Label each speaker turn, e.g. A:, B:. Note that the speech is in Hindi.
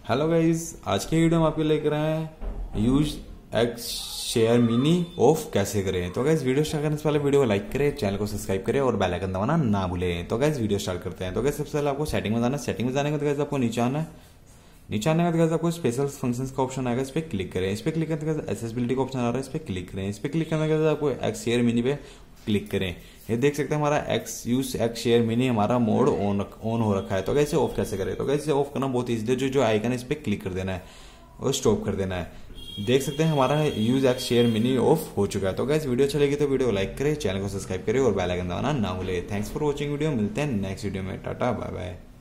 A: हेलो गाइस, आज की वीडियो में आपके लेकर रहे हैं use X share mini off कैसे करें। तो गाइस वीडियो स्टार्ट करने से पहले वीडियो को लाइक करें, चैनल को सब्सक्राइब करें और बेल आइकन दबाना ना भूलें। तो गाइस वीडियो स्टार्ट करते हैं। तो गाइस सबसे पहले आपको सेटिंग में जाना है। सेटिंग में जाने के बाद गाइस आपको नीचे आना है। नीचे आने के बाद गाइस आपको स्पेशल फंक्शंस का ऑप्शन आएगा, इस पर क्लिक करें। इस पर क्लिक करने के बाद एक्सेसिबिलिटी का ऑप्शन आ रहा है, इस पर क्लिक करें। इस पर क्लिक करने के बाद आपको एक्स शेयर मिनी पे क्लिक करें। ये देख सकते हैं हमारा X use X share mini हमारा मोड ऑन हो रखा है। तो कैसे ऑफ कैसे करें? तो कैसे ऑफ करना बहुत ईजी है। जो आइकन है इस पर क्लिक कर देना है और स्टॉप कर देना है। देख सकते हैं हमारा use X share mini off हो चुका है। तो गाइस वीडियो अच्छा लगी तो वीडियो को लाइक करें, चैनल को सब्सक्राइब करें और बेल आइकन दबाना ना भूले। Thanks for watching video. मिलते हैं नेक्स्ट वीडियो में। Tata bye bye.